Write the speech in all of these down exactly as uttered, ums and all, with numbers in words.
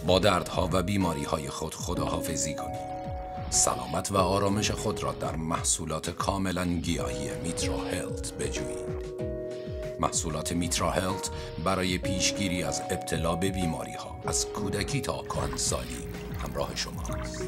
با دردها و بیماریهای خود خداحافظی کنید. سلامت و آرامش خود را در محصولات کاملا گیاهی میترا هلت بجویید. محصولات میترا هلت برای پیشگیری از ابتلا به بیماری ها از کودکی تا کهنسالی همراه شماست.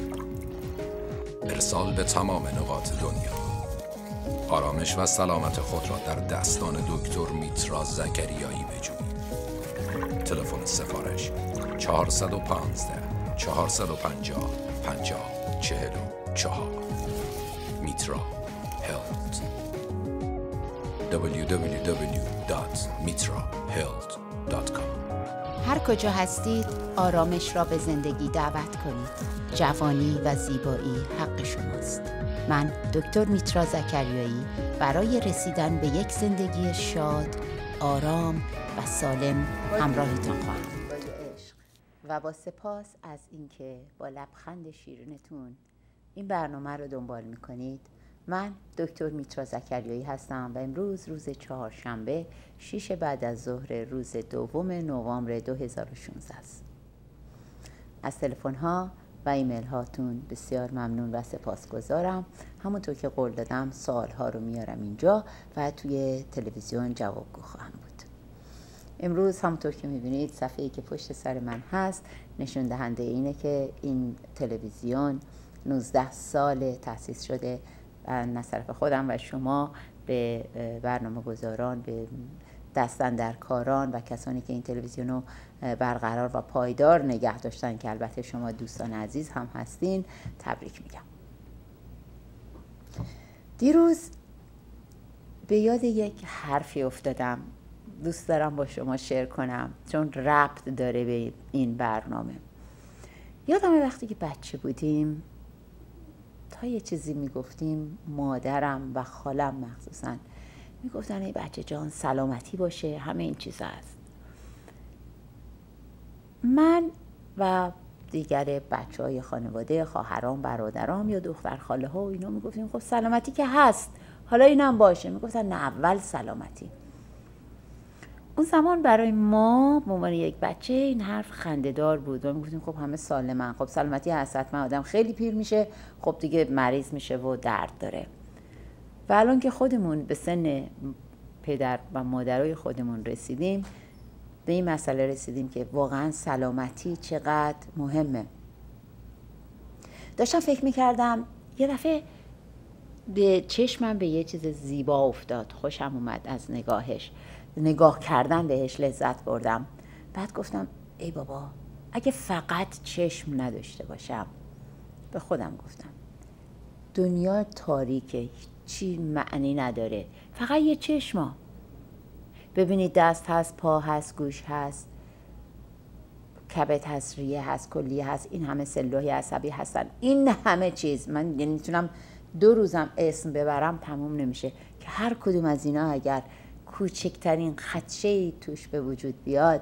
ارسال به تمام نقاط دنیا. آرامش و سلامت خود را در دستان دکتر میترا ذکریایی بجویید. تلفن سفارش چهارصد و پانزده چهارصد و پنجاه پنجاه چهل و چهار. میترا هلت دبلیو دبلیو دبلیو دات میترا هلت دات کام. هر کجا هستید آرامش را به زندگی دعوت کنید. جوانی و زیبایی حق شماست. من دکتر میترا ذکریایی برای رسیدن به یک زندگی شاد، آرام و سالم همراهتان خواهم بود. و با سپاس از اینکه با لبخند شیرینتون این برنامه رو دنبال میکنید. من دکتر میترا ذکریایی هستم و امروز روز چهارشنبه شش بعد از ظهر روز دوم نوامبر دو هزار و شانزده است. از تلفن ها و ایمیل هاتون بسیار ممنون و سپاسگزارم. همونطور که قول دادم سوال ها رو میارم اینجا و توی تلویزیون جوابگو خواهم بود. امروز همونطور که میبینید صفحه‌ای که پشت سر من هست نشون دهنده اینه که این تلویزیون نوزده سال تأسیس شده و از طرف خودم و شما به برنامه گذاران، به دستاندرکاران و کسانی که این تلویزیون رو برقرار و پایدار نگه داشتن که البته شما دوستان عزیز هم هستین تبریک میگم. دیروز به یاد یک حرفی افتادم، دوست دارم با شما شیر کنم چون ربط داره به این برنامه. یادم وقتی که بچه بودیم تا یه چیزی میگفتیم مادرم و خالم مخصوصا میگفتن ای بچه جان سلامتی باشه، همه این چیزا هست. من و دیگر بچه های خانواده، خواهرام، برادرام یا دختر خاله ها و اینا میگفتیم خب سلامتی که هست، حالا اینم باشه. میگفتن نه اول سلامتی. اون زمان برای ما به عنوان یک بچه این حرف خنده‌دار بود و میگفتیم خب همه سالمن، خب سلامتی هست، حتما آدم خیلی پیر میشه خب دیگه مریض میشه و درد داره. و الان که خودمون به سن پدر و مادرای خودمون رسیدیم به این مسئله رسیدیم که واقعا سلامتی چقدر مهمه. داشتم فکر میکردم یه دفعه به چشمم به یه چیز زیبا افتاد، خوشم اومد از نگاهش، نگاه کردن بهش لذت بردم. بعد گفتم ای بابا اگه فقط چشم نداشته باشم، به خودم گفتم دنیا تاریکه، چی معنی نداره، فقط یه چشما. ببینید دست هست، پا هست، گوش هست، کبد هست، ریه هست، کلیه هست، این همه سلولهای عصبی هستن، این همه چیز من یعنی میتونم دو روزم اسم ببرم تموم نمیشه که هر کدوم از اینا اگر کوچکترین خدشه‌ای توش به وجود بیاد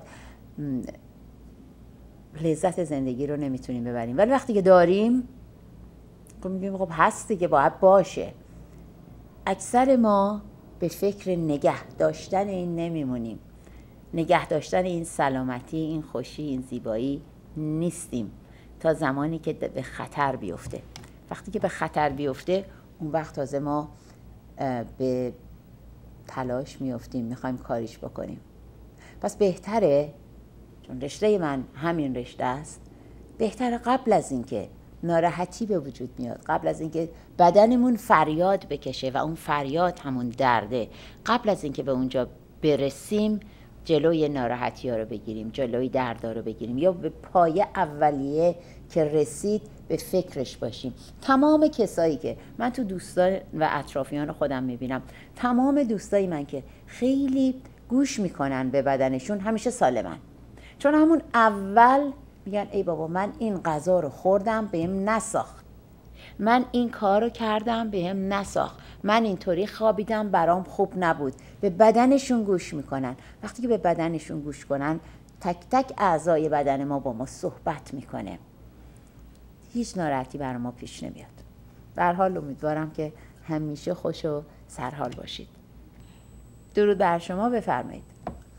لذت زندگی رو نمیتونیم ببریم. ولی وقتی که داریم خب میگیم خب هست دیگه باید باشه. اکثر ما به فکر نگه داشتن این نمیمونیم، نگه داشتن این سلامتی، این خوشی، این زیبایی نیستیم تا زمانی که به خطر بیفته. وقتی که به خطر بیفته اون وقت تازه ما به تلاش میافتیم، میخوایم کاریش بکنیم. پس بهتره، چون رشته من همین رشته است، بهتره قبل از اینکه ناراحتی به وجود میاد، قبل از اینکه بدنمون فریاد بکشه و اون فریاد همون درده، قبل از اینکه به اونجا برسیم جلوی ناراحتی ها رو بگیریم، جلوی درد ها رو بگیریم، یا به پایه اولیه که رسید به فکرش باشیم. تمام کسایی که من تو دوستان و اطرافیان خودم میبینم، تمام دوستای من که خیلی گوش میکنن به بدنشون همیشه سالمن، چون همون اول میگن ای بابا من این غذا رو خوردم بهم نساخت، من این کار رو کردم بهم نساخت، من اینطوری خوابیدم برام خوب نبود. به بدنشون گوش میکنن. وقتی که به بدنشون گوش کنن تک تک اعضای بدن ما با ما صحبت میکنه، هیچ ناراحتی برای ما پیش نمیاد. به هر حال امیدوارم که همیشه خوش و سرحال باشید. درود بر شما، بفرمایید.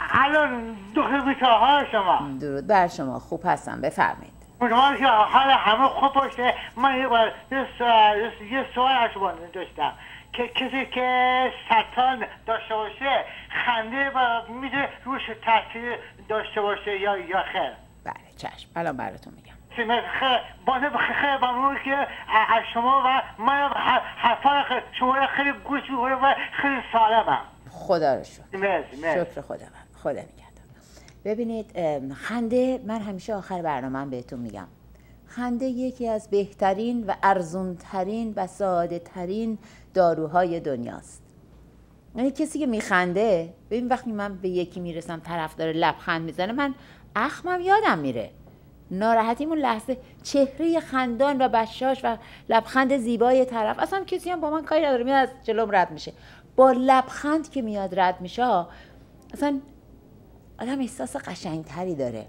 الان دکتر میترا حال شما؟ درود بر شما، خوب هستم، بفرمایید. امیدوارم که حال همه خوب باشه. من یه بار یه سوال یه سوال از شما داشتم که کسی که سرطان داشته باشه خنده و میده روش تاثیر داشته باشه یا یا خیر؟ بله چشم، الان براتون میگم. خیلی بانه خیلی ممنون که از شما و من حرفا شما خیلی گوش میکنم و خیلی سالمم. خدا رو شکر. مرسی مرسی. شکر خدا من. خدا نگهدار. ببینید خنده، من همیشه آخر برنامه بهتون میگم خنده یکی از بهترین و ارزونترین و ساده ترین داروهای دنیاست. یعنی کسی که میخنده، ببین وقتی من به یکی میرسم طرف داره لبخند میزنه، من اخمم یادم میره، ناراحتیمون لحظه، چهره خندان و بشاش و لبخند زیبای طرف، اصلا کسی هم با من کاری نداره، میاد از جلوم رد میشه، با لبخند که میاد رد میشه اصلا آدم احساس قشنگتری داره.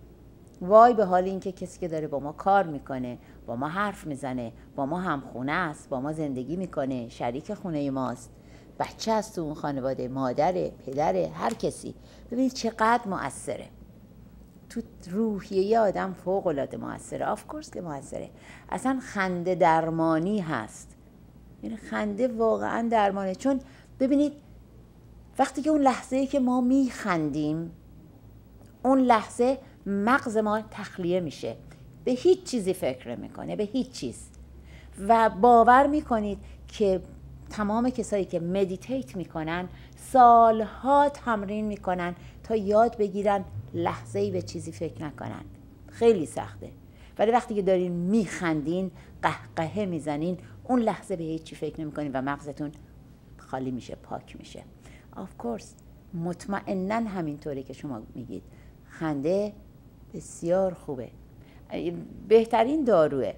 وای به حال این که کسی که داره با ما کار میکنه، با ما حرف میزنه، با ما همخونه است، با ما زندگی میکنه، شریک خونه ماست، بچه است تو اون خانواده، مادره، پدره، هر کسی، ببینید چقدر مؤثره تو روحیه آدم، فوق العاده مؤثره. آف کورس که مؤثره. اصلا خنده درمانی هست. یعنی خنده واقعا درمانه. چون ببینید وقتی که اون لحظه‌ای که ما میخندیم، اون لحظه مغز ما تخلیه میشه، به هیچ چیزی فکر نمیکنه، به هیچ چیز. و باور میکنید که تمام کسایی که مدیتیت میکنن سالها تمرین میکنن تا یاد بگیرن لحظه‌ای به چیزی فکر نکنن. خیلی سخته، ولی وقتی که دارین میخندین، قهقهه میزنین، اون لحظه به هیچ چی فکر نمیکنین و مغزتون خالی میشه، پاک میشه. آف کورس مطمئناً همینطوری که شما میگید. خنده بسیار خوبه، بهترین داروه.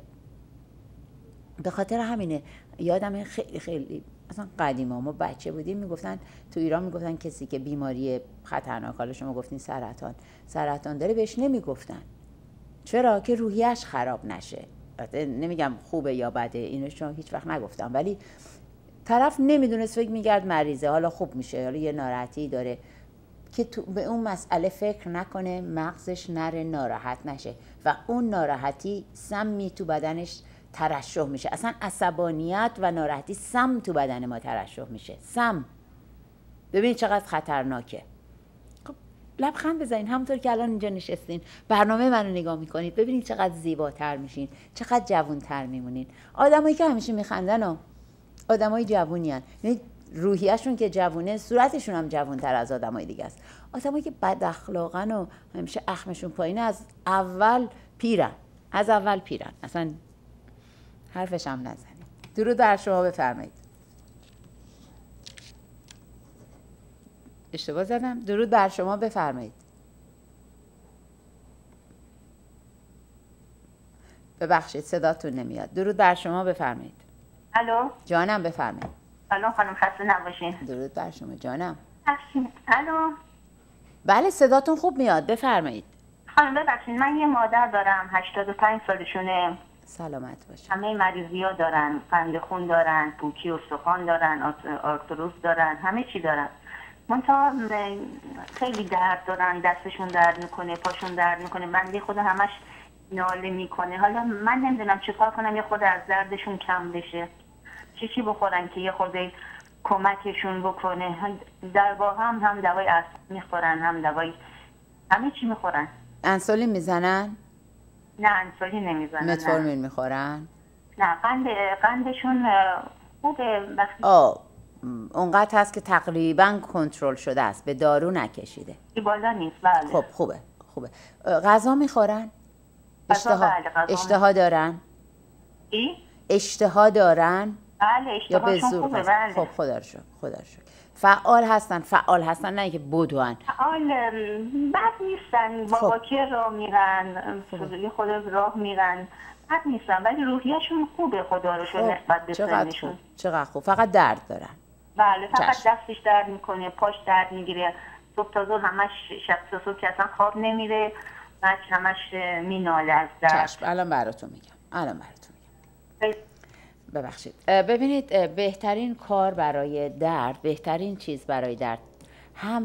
به خاطر همینه یادم خیلی خیلی اصلا قدیما ما بچه بودیم میگفتن تو ایران، میگفتن کسی که بیماری خطرناک، حالا شما گفتین سرطان سرطان داره، بهش نمیگفتن. چرا؟ که روحیش خراب نشه. نمیگم خوبه یا بده، اینو شما هیچ وقت نگفتم، ولی طرف نمیدونست، فکر میگرد مریضه، حالا خوب میشه، حالا یه ناراحتی داره، که تو به اون مسئله فکر نکنه، مغزش نره ناراحت نشه و اون ناراحتی سمی تو بدنش ترشح میشه. اصلا عصبانیت و ناراحتی سم تو بدن ما ترشح میشه، سم. ببینید چقدر خطرناکه. خب لبخند بزنین، همونطور که الان اینجا نشستین برنامه منو نگاه میکنید، ببینید چقدر زیباتر میشین، چقدر جوانتر میمونین. آدمایی که همیشه میخندن ها آدمای جوونی ان، یعنی روحیه‌شون که جوونه، صورتشون هم جوانتر از آدمای دیگه است. آدمایی که بد اخلاقن و همیشه اخمشون پایینه، از اول پیرن، از اول پیرن، اصلا حرفش هم نزنید. درود بر شما، بفرمایید. اشتباه زدم؟ درود بر شما، بفرمایید. ببخشید صداتون نمیاد. درود بر شما، بفرمایید. الو جانم، بفرمایید. الو خانم، خسته نباشین. درود بر شما جانم. الو بله صداتون خوب میاد، بفرمایید. خانم ببخشید، من یه مادر دارم هشتاد و پنج سالشونه، سلامت باشید. همه مریضی ها دارن، قند خون دارن، پوکی استخوان دارن، آرتروز دارن، همه چی دارن. منتها خیلی درد دارن، دستشون درد میکنه، پاشون درد میکنه، بنده خدا همش ناله میکنه. حالا من نمیدونم چیکار کنم یه خود از دردشون کم بشه، چی چی بخورن که یه خورده کمکشون بکنه. در واقع هم هم دوای اعصاب میخورن، هم دوای همه چی میخورن. انسولین میزنن؟ نه انسولین نمیزنن. متفورمین میخورن؟ نه قند قندشون خوبه. وقتی آه اونقدر هست که تقریبا کنترل شده است، به دارو نکشیده. بالا نیست. بله. خب خوبه خوبه. غذا میخورن؟ اشتها بله، اشتها دارن؟ ای؟ اشتها دارن؟ بله اشتهاشون خوبه. بله. خب خدا رو شکر، خدا رو شکر. فعال هستن؟ فعال هستن، نه که بدوان. فعال بد نیستن، با واکر راه میرن، خود خود راه میرن، بد نیستن، ولی روحیه‌شون خوبه خدا رو شکر نسبت به سنشون. چقدر خوب. فقط درد دارن؟ بله فقط چشم. دستش درد میکنه، پاش درد میگیره، صبح تا ظهر همش، شب تا صبح که اصلا خواب نمیره، بچه همش میناله از درد. چشم الان براتون میگم، الان براتون میگم. ببخشید. ببینید بهترین کار برای درد، بهترین چیز برای درد هم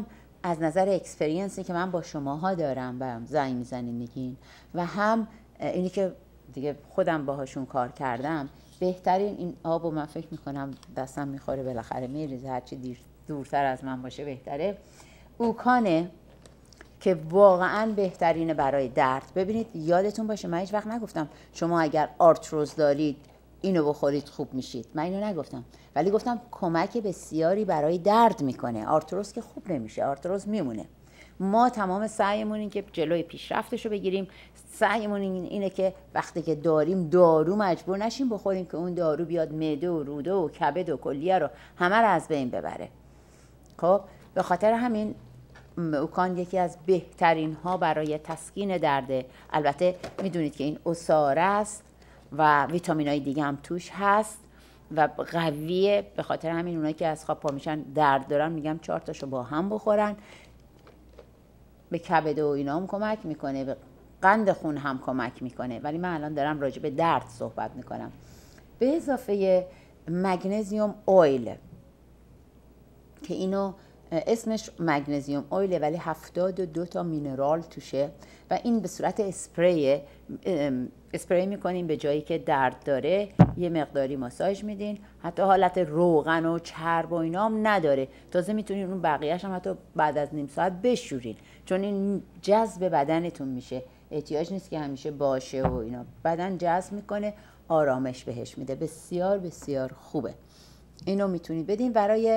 از نظر اکسپریانسی که من با شماها دارم برام زنگ میزنین میگین و هم اینی که دیگه خودم باهاشون کار کردم، بهترین این آب و من فکر میکنم دستم میخوره بالاخره میریزه، هرچی دیر دورتر از من باشه بهتره. اوکانه که واقعا بهترینه برای درد. ببینید یادتون باشه من هیچ وقت نگفتم شما اگر آرتروز دارید اینو بخورید خوب میشید، من اینو نگفتم، ولی گفتم کمک بسیاری برای درد میکنه. آرتروز که خوب نمیشه، آرتروز میمونه. ما تمام سعیمون این که جلوی پیشرفتشو بگیریم، سعیمون اینه که وقتی که داریم دارو مجبور نشیم بخوریم که اون دارو بیاد معده و روده و کبد و کلیه رو همه رو از بین ببره. خب به خاطر همین اوکان یکی از بهترین ها برای تسکین درده. البته میدونید که این عصاره است و ویتامین های دیگه هم توش هست و قویه، به خاطر همین اونایی که از خواب پا میشن درد دارن میگم چهار تاشو با هم بخورن. به کبد و اینا هم کمک میکنه، به قند خون هم کمک میکنه، ولی من الان دارم راجع به درد صحبت میکنم. به اضافه مگنزیوم اویل که اینو اسمش مگنزیوم اویله ولی هفتاد و دو تا مینرال توشه و این به صورت اسپری اسپری میکنین به جایی که درد داره، یه مقداری ماساژ میدین، حتی حالت روغن و چرب و اینا هم نداره. تازه میتونین اون بقیه‌اش هم حتی بعد از نیم ساعت بشورین، چون این جذب بدنتون میشه، احتیاج نیست که همیشه باشه و اینا، بدن جذب میکنه، آرامش بهش میده. بسیار بسیار خوبه. اینو میتونید بدین. برای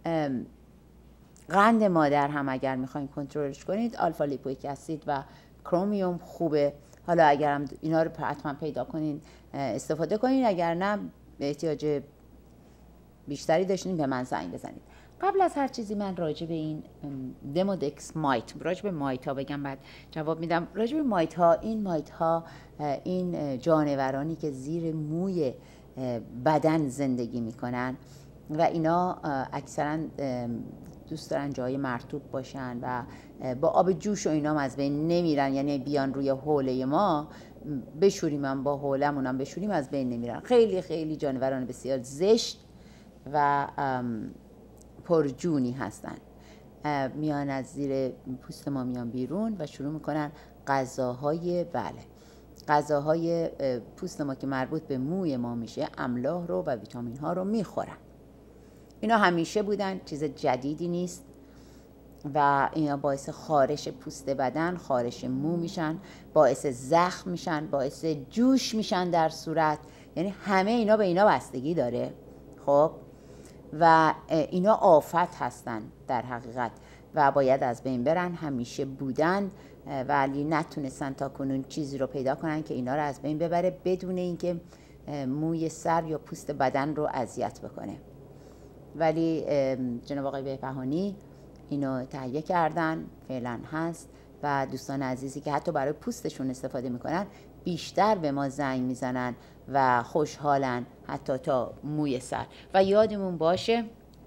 قند مادر هم اگر میخواین کنترلش کنید، آلفا لیپویک اسید و کرومیوم خوبه. حالا اگر هم اینا رو حتما پیدا کنین استفاده کنین، اگر نه احتیاج بیشتری داشتین به من زنگ بزنید. قبل از هر چیزی من راجع به این دمودکس مایت، راجع به مایت ها بگم بعد جواب میدم. راجع به مایت ها، این مایت ها این جانورانی که زیر موی بدن زندگی میکنن و اینا اکثرا دوست دارن جای مرطوب باشن و با آب جوش و اینا از بین نمیرن، یعنی بیان روی حوله ما بشوریم، هم با حولمون بشوریم از بین نمیرن. خیلی خیلی جانوران بسیار زشت و پرجونی هستن، میان از زیر پوست ما میان بیرون و شروع میکنن غذاهای بله غذاهای پوست ما که مربوط به موی ما میشه، املاح رو و ویتامین ها رو میخورن. اینا همیشه بودن، چیز جدیدی نیست و اینا باعث خارش پوست بدن، خارش مو میشن، باعث زخم میشن، باعث جوش میشن در صورت، یعنی همه اینا به اینا بستگی داره. خب و اینا آفت هستن در حقیقت و باید از بین برن. همیشه بودن ولی نتونستن تا کنون چیزی رو پیدا کنن که اینا رو از بین ببره بدون اینکه موی سر یا پوست بدن رو اذیت بکنه. ولی جناب آقای بهبهانی اینو تهیه کردن، فعلا هست و دوستان عزیزی که حتی برای پوستشون استفاده میکنن بیشتر به ما زنگ میزنن و خوشحالن حتی تا موی سر. و یادمون باشه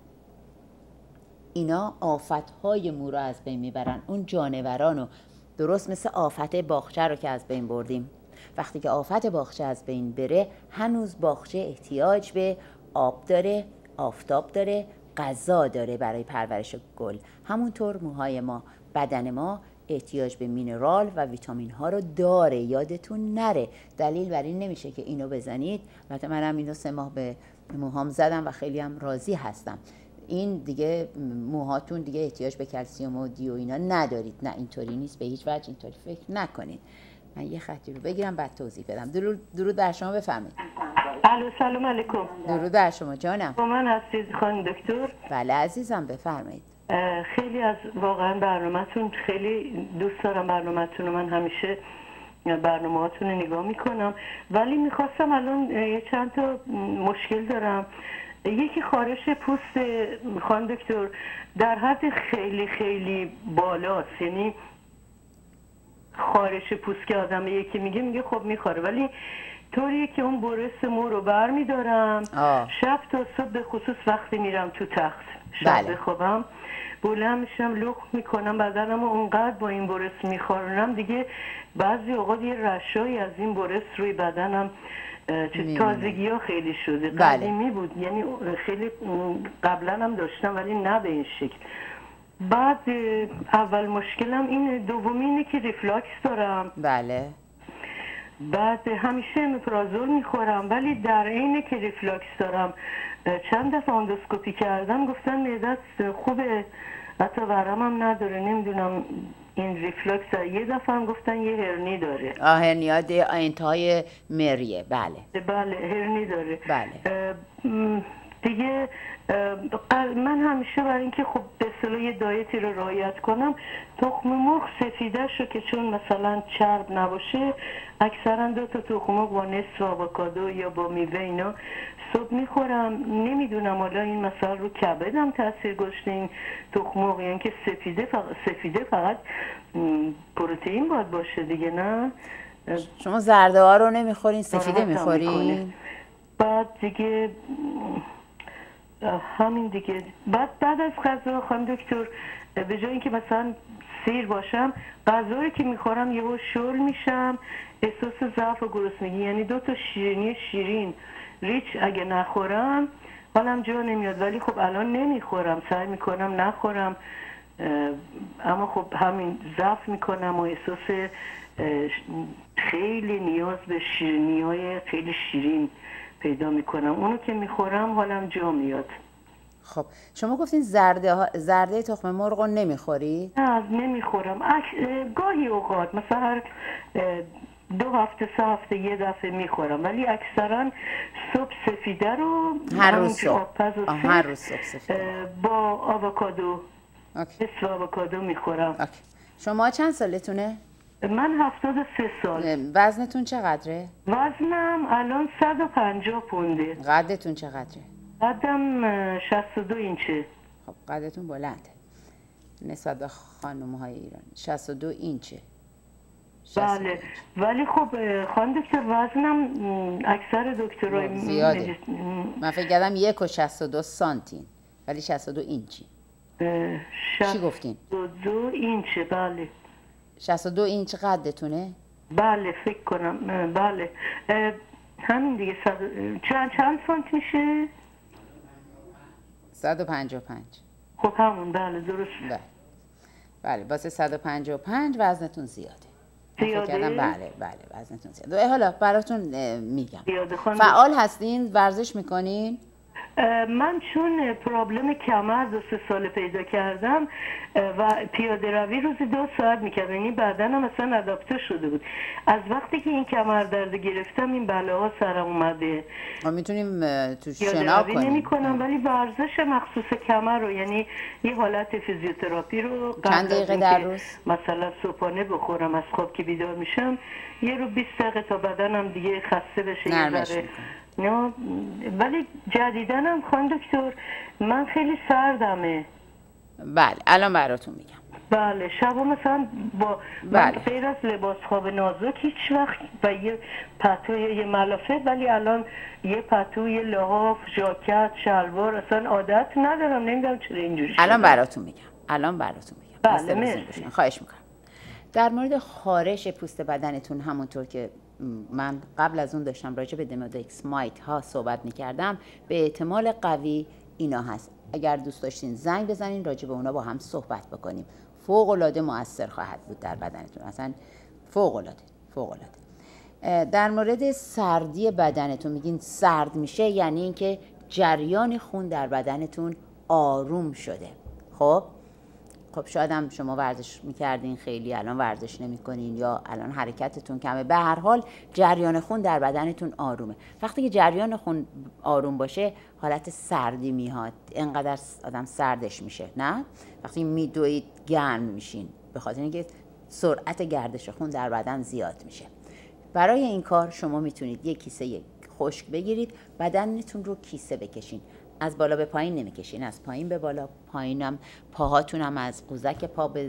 اینا آفتهای مو رو از بین میبرن، اون جانورانو، درست مثل آفت باغچه رو که از بین بردیم. وقتی که آفت باغچه از بین بره، هنوز باغچه احتیاج به آب داره، آفتاب داره، غذا داره برای پرورش گل. همونطور موهای ما، بدن ما احتیاج به مینرال و ویتامین ها رو داره، یادتون نره. دلیل بر این نمیشه که اینو بزنید. البته منم اینو سه ماه به موهام زدم و خیلی هم راضی هستم. این دیگه موهاتون دیگه احتیاج به کلسیم و دی و اینا ندارید. نه اینطوری نیست، به هیچ وجه اینطوری فکر نکنید. من یه خطی رو بگیرم بعد توضیح بدم. درود درود بر شما، بفرمایید. الو سلام علیکم. درود بر شما جانم. با من هستید خانم دکتر؟ بله عزیزم بفرمایید. خیلی از واقعا برنامه‌تون خیلی دوست دارم، برنامه‌تون رو من همیشه برنامه‌هاتون رو نگاه میکنم، ولی میخواستم الان یه چند تا مشکل دارم. یکی خارش پوست خانم دکتر در حد خیلی خیلی بالاست، یعنی خارش پوست که آدم یکی میگه میگه خب میخوره، ولی طوریه که اون برس مو رو بر میدارم شب تا صبح، به خصوص وقتی میرم تو تخت شب بله. بخوابم بلند میشم لخت میکنم بدنم و اونقدر با این برس میخورنم دیگه بعضی اوقات یه رشایی از این برس روی بدنم، تازگی ها خیلی شده. بله. قدیمی بود، یعنی خیلی قبلا هم داشتم ولی نه به این شکل. بعد اول مشکلم اینه، دومی اینه که ریفلاکس دارم. بله. بعد همیشه امپرازول میخورم، ولی در اینه که ریفلاکس دارم چند دفعه اندوسکوپی کردم گفتن معدت خوبه، حتی ورم هم نداره، نمیدونم این ریفلاکس. یه دفعه هم گفتن یه هرنی داره. آه هرنیاد انتهای مریه. بله بله هرنی داره. بله. دیگه من همیشه برای اینکه خب به اصطلاح یه دایتی رو رعایت کنم، تخم مرغ سفیده شو که چون مثلا چرب نباشه، اکثرا دو تا تخم مرغ با نصف آووکادو یا با میوه اینا صبح میخورم. نمیدونم حالا این مثلا رو کبدم تاثیر گذاشته این تخم مرغ، یعنی که سفیده فقط سفیده فقط پروتئین باید باشه دیگه، نه؟ شما زرده ها رو نمیخورین، سفیده میخورین؟ بعد دیگه همین دیگه. بعد بعد از غذا خانم دکتر به جای اینکه مثلا سیر باشم، غذایی که میخورم یهو شل میشم، احساس ضعف و گرسنگی، یعنی دو تا شیرینی شیرین ریچ اگه نخورم حالم جا نمیاد، ولی خب الان نمیخورم، سعی میکنم نخورم، اما خب همین ضعف میکنم و احساس خیلی نیاز به شیرینی های خیلی شیرین پیدا میکنم، اونو که میخورم حالم جا میاد. خب شما گفتین زرده ها... زرده تخم مرغ رو نمیخوری؟ نه نمیخورم، اک... گاهی اوقات مثلا هر دو هفته سه هفته یه دفعه میخورم، ولی اکثرا صبح سفیده رو هر روز صبح هر روز صبح سفیده با آووکادو نصف آووکادو میخورم. اوکی. شما چند سالتونه؟ من هفتاد و سه سال. وزنتون چقدره؟ وزنم الان صد و پنجاه پونده. قدتون چقدره؟ قدم شصت و دو اینچه. خب قدتون بلنده نسبت به خانم های ایرانی. شصت و دو اینچه. بله، ولی خب خانم دکتر وزنم اکثر دکترای زیاده. من فکر کردم یک و شصت و دو سانتین، ولی شصت و دو اینچی. چی گفتین؟ شصت و دو اینچه. بله شصت و دو اینچ قدتونه؟ بله فکر کنم. بله همین دیگه. صد... چند چند سانت میشه؟ صد و پنجاه و پنج. خب همون. بله درست. بله بله واسه صد و پنجاه و پنج وزنتون زیاده. زیاده؟ بله بله وزنتون زیاده. حالا براتون میگم. فعال هستین؟ ورزش میکنین؟ من چون پرابلم کمر دو سه سال پیدا کردم و پیاده روی روزی دو ساعت میکردم، یعنی بدنم اصلا اداپته شده بود. از وقتی که این کمر درد گرفتم این بلاها سرم اومده. ما میتونیم تو شنا کنیم. نمی کنم، ولی ورزش مخصوص کمر رو، یعنی یه حالت فیزیوتراپی رو چند دقیقه در روز مثلا صبحانه بخورم، از خواب که بیدار میشم یه رو بیست دقیقه تا بدنم دیگه خسته بشه یه ذره. نه ولی جدیدنم خانم دکتر من خیلی سردمه. بله الان براتون میگم. بله شبا مثلا با بله. من غیر از لباس خواب نازک هیچ وقت و یه پتوی یه ملافه، ولی الان یه پتوی لحاف ژاکت شلوار اصلا عادت ندارم، نمیدونم چرا اینجوری. الان براتون میگم. الان براتون میگم. بله مرسی. خواهش میکنم. در مورد خارش پوست بدنتون، همونطور که من قبل از اون داشتم راجع به دمودکس مایت ها صحبت میکردم، به احتمال قوی اینا هست. اگر دوست داشتین زنگ بزنین راجع به اونا با هم صحبت بکنیم. فوق العاده مؤثر خواهد بود در بدنتون، اصلا فوق العاده فوق العاده. در مورد سردی بدنتون میگین سرد میشه، یعنی اینکه جریان خون در بدنتون آروم شده. خب خب شاید هم شما ورزش میکردین خیلی الان ورزش نمیکنین، یا الان حرکتتون کمه. به هر حال جریان خون در بدنتون آرومه. وقتی که جریان خون آروم باشه حالت سردی میاد، اینقدر آدم سردش میشه نه؟ وقتی میدوید گرم میشین، به خاطر اینکه سرعت گردش خون در بدن زیاد میشه. برای این کار شما میتونید یک کیسه خشک بگیرید، بدنتون رو کیسه بکشین. از بالا به پایین نمیکشین، از پایین به بالا. پایینم پاهاتونم از قوزک پا به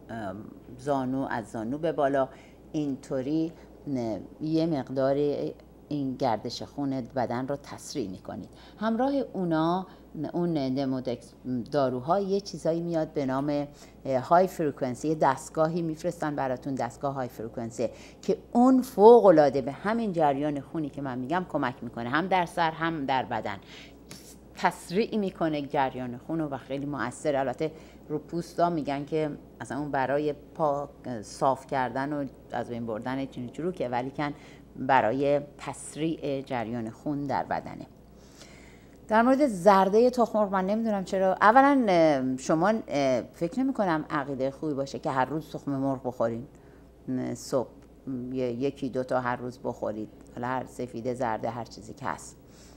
زانو، از زانو به بالا. اینطوری یه مقدار این گردش خون بدن رو تسریع میکنید. همراه اونا اون دمودکس داروها یه چیزایی میاد به نام های فرکانسی، یه دستگاهی میفرستن براتون، دستگاه های فرکانسی که اون فوق العاده به همین جریان خونی که من میگم کمک میکنه، هم در سر هم در بدن. تسریع میکنه جریان خون و خیلی مؤثر. البته رو پوستا میگن که اصلا اون برای پاک صاف کردن و از بین بردن چروکه، ولی کن برای تسریع جریان خون در بدنه. در مورد زرده تخم مرغ من نمیدونم چرا، اولا شما فکر نمی کنم عقیده خوبی باشه که هر روز تخم مرغ بخورین، صبح یکی دو تا هر روز بخورید، حالا هر سفیده زرده هر چیزی که هست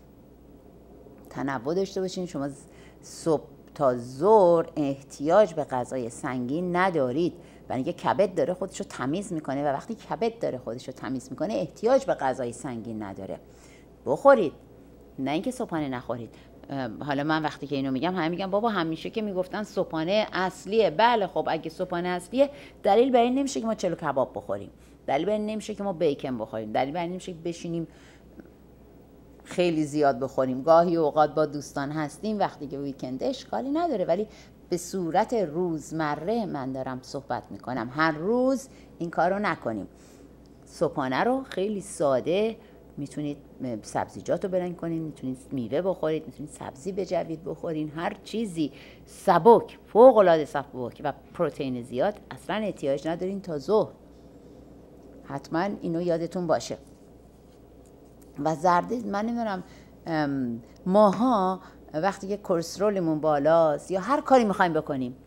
تنوع داشته باشین. شما صبح تا ظهر احتیاج به غذای سنگین ندارید، برای اینکه کبد داره خودشو تمیز میکنه و وقتی کبد داره خودشو تمیز میکنه احتیاج به غذای سنگین نداره. بخورید، نه اینکه صبحانه نخورید. حالا من وقتی که اینو میگم همه میگم بابا همیشه که میگفتن صبحانه اصلیه. بله خب اگه صبحانه اصلیه دلیل بر این نمیشه که ما چلو کباب بخوریم، دلیل بر این نمیشه که ما بیکن بخوریم، دلیل بر این نمیشه که بشینیم خیلی زیاد بخوریم. گاهی اوقات با دوستان هستیم وقتی که ویکند اشکالی نداره، ولی به صورت روزمره من دارم صحبت میکنم. هر روز این کار رو نکنیم. صبحانه رو خیلی ساده میتونید سبزیجات رو برنگ کنید، میتونید میوه بخورید، میتونید سبزی بجوید بخورین، هر چیزی سبک، فوق العاده سبک و پروتئین زیاد اصلا احتیاج ندارین تا ظهر. حتما اینو یادتون باشه. و زرده من نمیدونم ماها وقتی که کلسترولمون بالاست یا هر کاری میخوایم بکنیم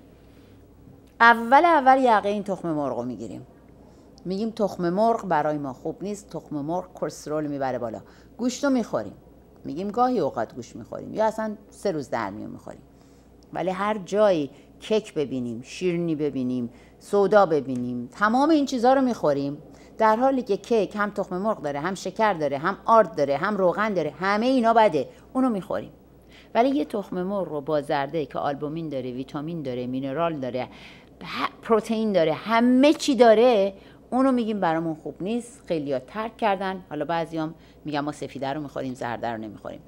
اول اول یقه این تخم مرغ رو میگیریم، میگیم تخم مرغ برای ما خوب نیست، تخم مرغ کلسترول میبره بالا. گوشت رو میخوریم، میگیم گاهی اوقات گوشت میخوریم یا اصلا سه روز در میون میخوریم، ولی هر جایی کیک ببینیم، شیرینی ببینیم، سودا ببینیم، تمام این چیزها رو میخوریم، در حالی که کیک هم تخم مرغ داره، هم شکر داره، هم آرد داره، هم روغن داره، همه اینا بده، اونو میخوریم. ولی یه تخم مرغ رو با زرده که آلبومین داره، ویتامین داره، مینرال داره، پروتئین داره، همه چی داره، اونو میگیم برامون خوب نیست. خیلی‌ها ترک کردن. حالا بعضیام میگن ما سفیده رو میخوریم، زرده رو نمیخوریم.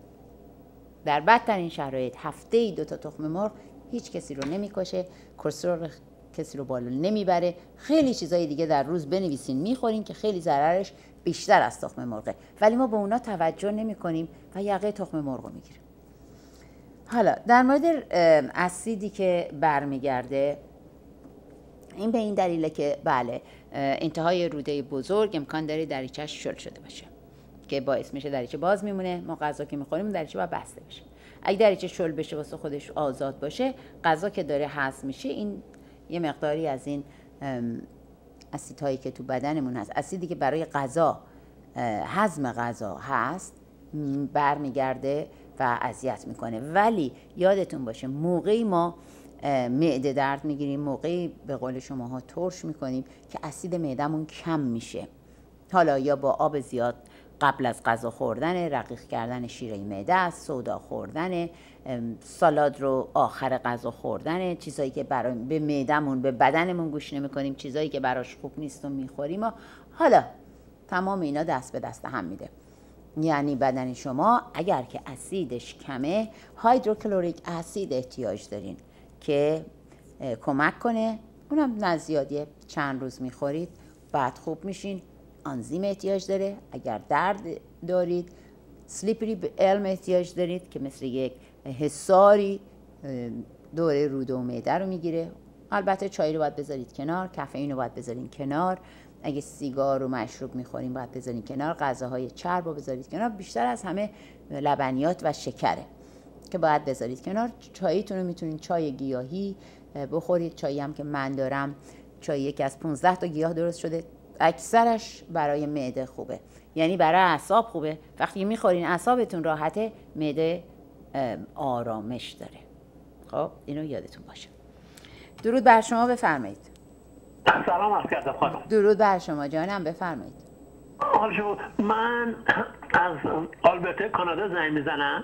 در بدترین شرایط هفته ای دو تا تخم مرغ هیچ کسی رو نمیکشه، کلسترول کسی رو بالا نمیبره. خیلی چیزای دیگه در روز بنویسین میخورین که خیلی ضررش بیشتر از تخم مرغه، ولی ما به اونا توجه نمیکنیم و یقه تخم مرغ رو میگیریم. حالا در مورد اسیدی که برمیگرده، این به این دلیله که بله انتهای روده بزرگ امکان داره دریچه‌اش شل شده باشه که باعث میشه دریچه باز میمونه. ما غذا که میخوریم دریچه باید بسته بشه. اگه دریچه شل بشه واسه خودش آزاد باشه، غذا که داره هضم میشه این یه مقداری از این اسیدهایی که تو بدنمون هست، اسیدی که برای غذا هضم غذا هست، برمیگرده و اذیت میکنه. ولی یادتون باشه موقعی ما معده درد میگیریم، موقعی به قول شماها ترش میکنیم که اسید معدهمون کم میشه، حالا یا با آب زیاد قبل از غذا خوردن، رقیق کردن شیره معده است، سودا خوردن، سالاد رو آخر غذا خوردن، چیزایی که برای به معدهمون به بدنمون گوش نمیکنیم، چیزایی که براش خوب نیست و میخوریم و حالا تمام اینا دست به دست هم میده. یعنی بدن شما اگر که اسیدش کمه، هایدروکلوریک اسید احتیاج دارین که کمک کنه. اونم نه زیادیه، چند روز میخورید بعد خوب میشین. آنزیم احتیاج داره. اگر درد دارید سلیپری علم احتیاج دارید که مثل یک حصاری دوره روده و معده رو میگیره. البته چای رو باید بذارید کنار، کافئین رو باید بذارید کنار، اگه سیگار و مشروب میخورین باید بذارید کنار، غذاهای چرب رو بذارید کنار، بیشتر از همه لبنیات و شکره که باید بذارید کنار. چاییتون رو میتونید چای گیاهی بخورید. چایی هم که من دارم چای یکی از پانزده تا گیاه درست شده، اکثرش برای معده خوبه، یعنی برای اعصاب خوبه. وقتی میخورین اعصابتون راحته، معده آرامش داره. خب اینو یادتون باشه. درود بر شما، بفرمایید. سلام عرض کردم خانم. درود بر شما جانم، بفرمایید. حال شما، من از آلبرتا کانادا زنگ میزنم.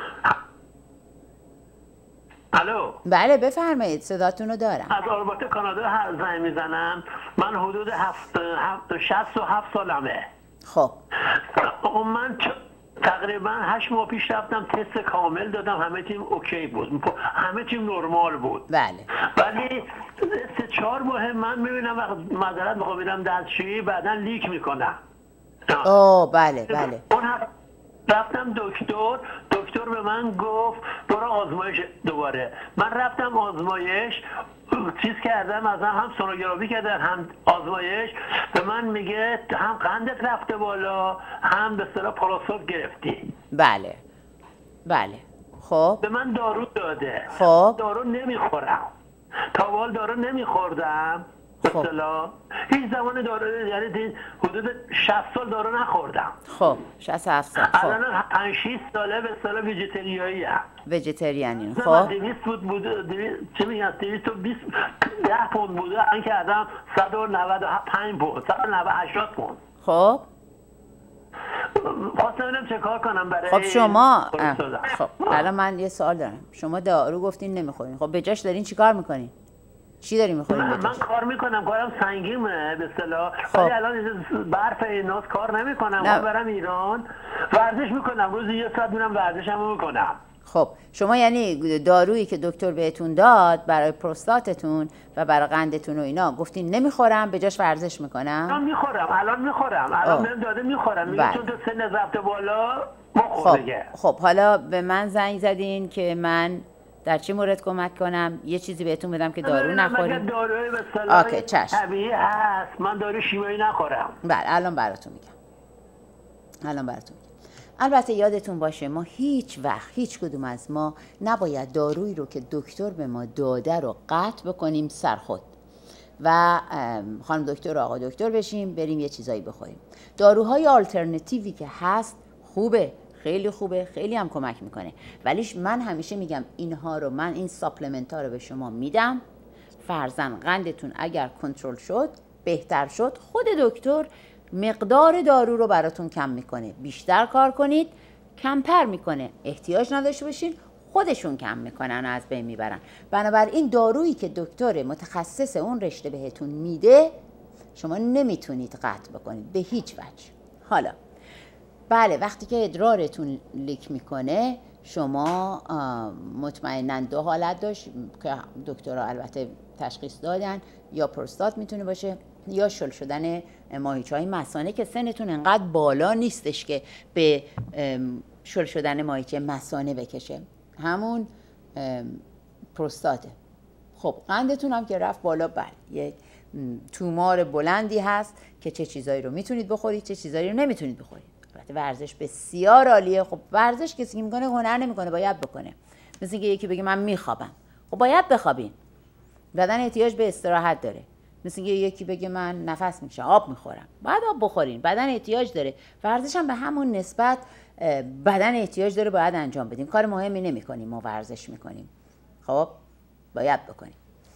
الو. بله بفرمایید، صداتون رو دارم. از آلبرتا کانادا زنگ میزنم. من حدود هفت هفت شصت و هفت سالمه. خب من تقریبا هشت ماه پیش رفتم تست کامل دادم، همه چیم اوکی بود، همه چیم نرمال بود. بله. ولی سه چهار ماه من میبینم وقت معذرت میخوام میرم دستشویی بعدن لیک میکنم. اوه بله بله. اون هفت رفتم دکتر، دکتر به من گفت برو آزمایش دوباره. من رفتم آزمایش، چیز کردم، از هم سونوگرافی کردن هم آزمایش، به من میگه هم قندت رفته بالا، هم به اصطلاح پروستات گرفتی. بله بله. خب به من دارو داده. خب دارو نمیخورم، تا حال دارو نمیخوردم. خب. به اصطلاح هیچ زمان دارو، یعنی حدود شصت سال دارو نخوردم. خب شصت هفت سال. خب الان پنج شش ساله به اصطلاح ویژیتریایی ام. ویژیتریانی. خب دویست بود بود چه میگن دویست و بیست ده پوند بوده، الان کردم صد و نود و پنج پوند، صد و نود و هشت پوند. خب خواستم ببینم چه کار کنم برای خب شما پروستات. خب الان من یه سوال دارم. شما دارو گفتین نمیخورین، خب به جاش دارین چیکار میکنین؟ چی دارین میخورین به من جاش؟ کار میکنم، کارم سنگینه به اصطلاح، خب. ولی الان برف ایناس کار نمیکنم. من برم ایران ورزش میکنم، روزی یه ساعت میرم ورزشمو میکنم. خب شما یعنی دارویی که دکتر بهتون داد برای پروستاتتون و برای قندتون و اینا گفتین نمیخورم، به جاش ورزش میکنم؟ الان میخورم، الان میخورم، الان بهم داده میخورم. میگه چون تو سن رفته بالا بخور خب. دیگه. خب حالا به من زنگ زدین که من در چی مورد کمک کنم؟ یه چیزی بهتون بدم که دارو نخورین؟ داروی به اصطلاح اوکی چشم. طبیعی هست، من دارو شیمیایی نخورم. بله الان براتون میگم. الان براتون میگم. البته یادتون باشه ما هیچ وقت هیچ کدوم از ما نباید دارویی رو که دکتر به ما داده رو قطع بکنیم سر خود و خانم دکتر و آقا دکتر بشیم بریم یه چیزایی بخوریم. داروهای آلترناتیوی که هست خوبه، خیلی خوبه، خیلی هم کمک میکنه، ولیش من همیشه میگم اینها رو، من این ساپلمنت ها رو به شما میدم، فرضاً قندتون اگر کنترل شد بهتر شد، خود دکتر مقدار دارو رو براتون کم میکنه. بیشتر کار کنید کمتر میکنه، احتیاج نداشته باشین خودشون کم میکنن و از بین میبرن. بنابراین دارویی که دکتر متخصص اون رشته بهتون میده شما نمیتونید قطع بکنید به هیچ وجه. حالا بله وقتی که ادرارتون لیک میکنه شما مطمئناً دو حالت داشت که دکترها البته تشخیص دادن، یا پروستات میتونه باشه یا شل شدن ماهیچه‌های مثانه که سنتون انقدر بالا نیستش که به شل شدن ماهیچه مثانه بکشه، همون پروستاته. خب قندتون هم که رفت بالا، بله یک تومار بلندی هست که چه چیزایی رو میتونید بخورید چه چیزایی رو نمیتونید بخورید. البته ورزش بسیار عالیه. خب ورزش کسی که میکنه هنر نمیکنه، باید بکنه. مثل اینکه یکی بگه من میخوابم، خب باید بخوابین، بدن احتیاج به استراحت داره. مثل اینکه یکی بگه من نفس میشه آب میخورم، باید آب بخورین، بدن احتیاج داره. ورزش هم به همون نسبت بدن احتیاج داره، باید انجام بدیم. کار مهمی نمیکنیم ما ورزش میکنیم، خب باید بکنیم.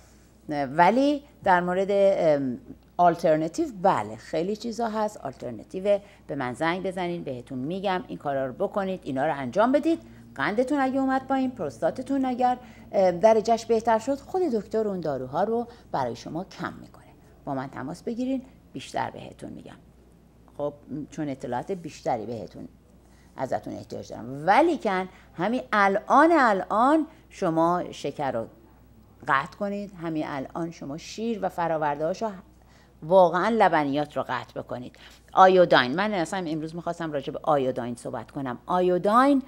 ولی در مورد آلترناتیو بله خیلی چیزا هست آلترناتیو. به من زنگ بزنین بهتون میگم این کارا رو بکنید، اینا رو انجام بدید. قندتون اگه اومد پایین، پروستاتتون اگر درجهش بهتر شد، خود دکتر اون داروها رو برای شما کم میکنه. با من تماس بگیرین بیشتر بهتون میگم. خب چون اطلاعات بیشتری بهتون ازتون احتیاج دارم. ولی کن همین الان الان شما شکر رو قطع کنید، همین الان شما شیر و فراورده هاشو واقعا لبنیات رو قطع بکنید. آیوداین، من اصلا امروز میخواستم راجع به آیوداین صحبت کنم. آیوداین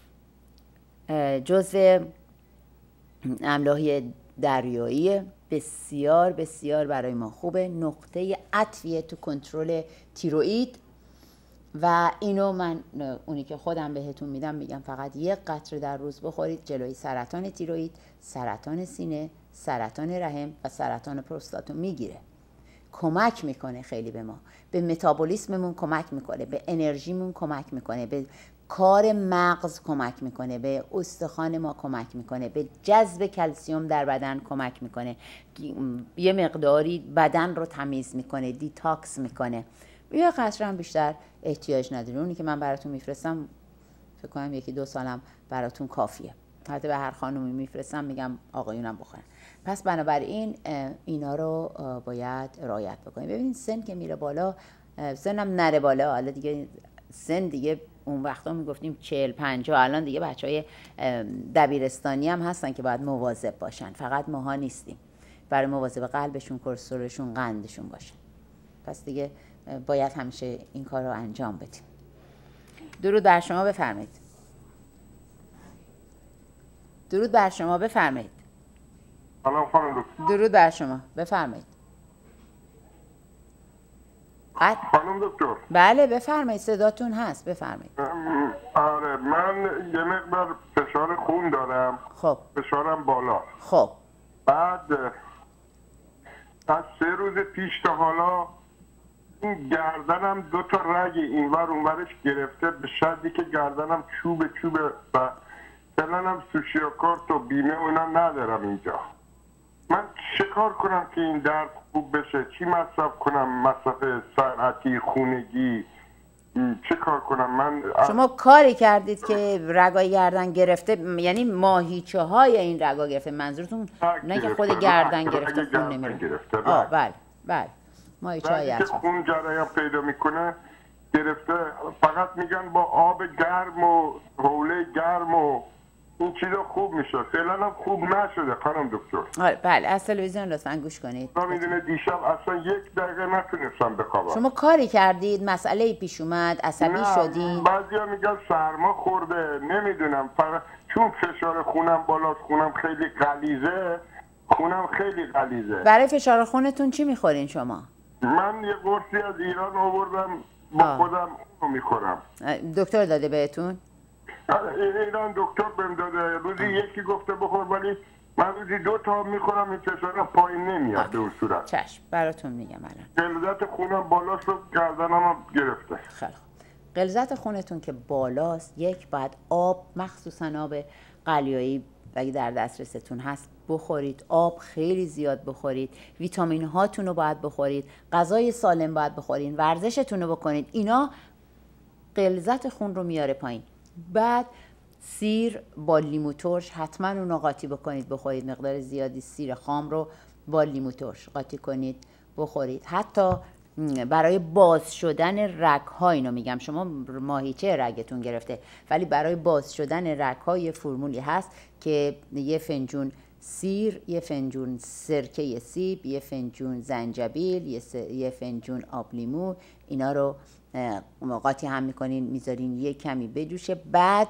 جزء املاح دریایی بسیار بسیار برای ما خوبه، نقطه عطفیه تو کنترل تیروئید و اینو من اونی که خودم بهتون میدم میگم فقط یک قطره در روز بخورید، جلوی سرطان تیروئید، سرطان سینه، سرطان رحم و سرطان پروستاتو میگیره. کمک میکنه خیلی به ما، به متابولیسممون کمک میکنه، به انرژیمون کمک میکنه، به کار مغز کمک میکنه، به استخوان ما کمک میکنه، به جذب کلسیم در بدن کمک میکنه، یه مقداری بدن رو تمیز میکنه، دیتاکس میکنه. یه قطره هم بیشتر احتیاج نداره. اونی که من براتون میفرستم فکر کنم یکی دو سالم براتون کافیه. حتی به هر خانومی میفرستم میگم آقایونم بخورن. پس بنابراین اینا رو باید رعایت بکنیم. ببینید سن که میره بالا، سنم نره بالا، حالا دیگه سن دیگه اون وقتا میگفتیم چهل پنجاه، الان دیگه بچهای دبیرستانی هم هستن که باید مواظب باشن، فقط ماها نیستیم. برای مواظب قلبشون، کلسترولشون، قندشون باشن. پس دیگه باید همیشه این کار رو انجام بدیم. درود بر شما، بفرمایید. درود بر شما، بفرمایید. سلام خانم دکتر. درود بر شما، بفرمایید. خانم دکتر. بله بفرمایید، صداتون هست، بفرمایید. آره من یه مقدار فشار خون دارم. خب فشارم بالا. خب بعد از سه روز پیش تا حالا این گردنم دو تا رگ اینور اونورش گرفته به شدی که گردنم چوب چوب و فعلا هم سوشیاکارت و بیمه اونا ندارم اینجا. من چه کار کنم که این درد خوب بشه؟ چی مصرف کنم؟ مصرف صنعتی، خونگی، چه کار کنم؟ من شما کاری کردید که رگای گردن گرفته، یعنی ماهیچه های این رگا گرفته، منظورتون نه که خود گردن گرفته خون نمیره؟ آه بله بله ماهیچه های که خون جریان پیدا میکنه گرفته، فقط میگن با آب گرم و حوله گرم و این چیزا خوب میشه. فعلا هم خوب نشده خانم دکتر. آره بله، از تلویزیون لطفا گوش کنید. ما میدونه دیشب اصلا یک دقیقه نتونستم بخوابم. شما کاری کردید؟ مسئله پیش اومد؟ عصبی شدین؟ بعضیا میگن سرما خورده، نمیدونم، فقط چون فشار خونم بالاست، خونم خیلی غلیظه، خونم خیلی غلیظه. برای فشار خونتون چی میخورین شما؟ من یه قرصی از ایران آوردم با آه. خودم اونو میخورم. دکتر داده بهتون؟ ایران دکتر بهم داده، روزی یکی گفته بخور، ولی من روزی دو تا میخورم این فشارم پایین نمیاد به اون صورت. چشم براتون میگم الان. غلظت خونم بالاست و گردنم هم گرفته. خیلی خوب. غلظت خونتون که بالاست، یک باید آب، مخصوصا آب قلیایی اگه در دسترستون هست بخورید. آب خیلی زیاد بخورید. ویتامین هاتون رو باید بخورید. غذای سالم باید بخورید. ورزشتون رو بکنید. اینا غلظت خون رو میاره پایین. بعد سیر با لیمو ترش حتما اون رو قاطی بکنید بخورید. مقدار زیادی سیر خام رو با لیمو ترش قاطی کنید بخورید. حتی برای باز شدن رگ ها، اینو میگم، شما ماهیچه رگتون گرفته ولی برای باز شدن رگ ها یه فرمولی هست که یه فنجون سیر، یه فنجون سرکه سیب، یه فنجون زنجبیل، یه, س... یه فنجون آب لیمو، اینا رو قاطی هم میکنین میذارین یه کمی بجوشه، بعد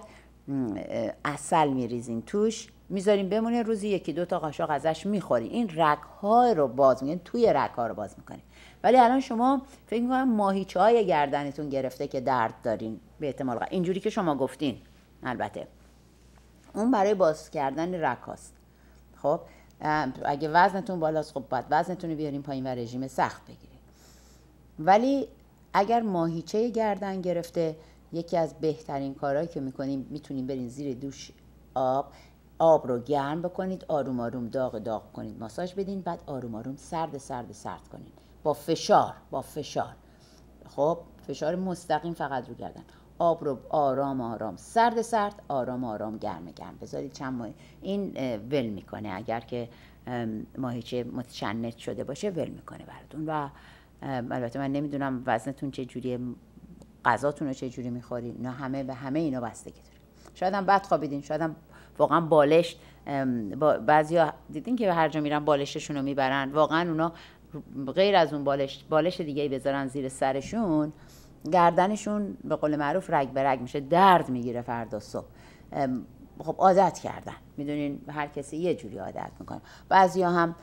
عسل میریزین توش میذارین بمونه، روزی یکی دو تا قاشق ازش میخورین. این رگ ها رو باز میکنین، توی رگ ها رو باز میکنین. ولی الان شما فکر میکنم ماهیچه های گردنتون گرفته که درد دارین به احتمال قوی. اینجوری که شما گفتین البته اون برای باز کردن رگ هاست. خب اگه وزنتون بالاست خب باید وزنتون رو بیارین پایین و رژیم سخت بگیرین. ولی اگر ماهیچه گردن گرفته، یکی از بهترین کارهایی که میکنیم، میتونیم برین زیر دوش آب آب رو گرم بکنید، آروم آروم داغ داغ کنید، ماساژ بدین، بعد آروم آروم سرد سرد سرد کنید با فشار با فشار خب فشار مستقیم فقط رو گردن. آب رو آرام آرام سرد سرد آرام آرام گرم گرم بذارید چند ماه. این ول میکنه، اگر که ماهیچه متشنج شده باشه ول میکنه براتون. و البته من نمیدونم وزنتون چه جوریه، غذاتون رو چه جوری میخورید، اینا همه به همه اینا بستگی داره. شاید هم بد خوابیدین، شاید هم واقعا بالشت، بعضیا دیدین که به هر جا میرن بالشتشون رو میبرن، واقعا اونا غیر از اون بالش بالش دیگه بذارن زیر سرشون، گردنشون به قول معروف رگ به رگ میشه، درد میگیره فردا صبح. خب عادت کردن، میدونین هر کسی یه جوری عادت میکنه. بعضیا هم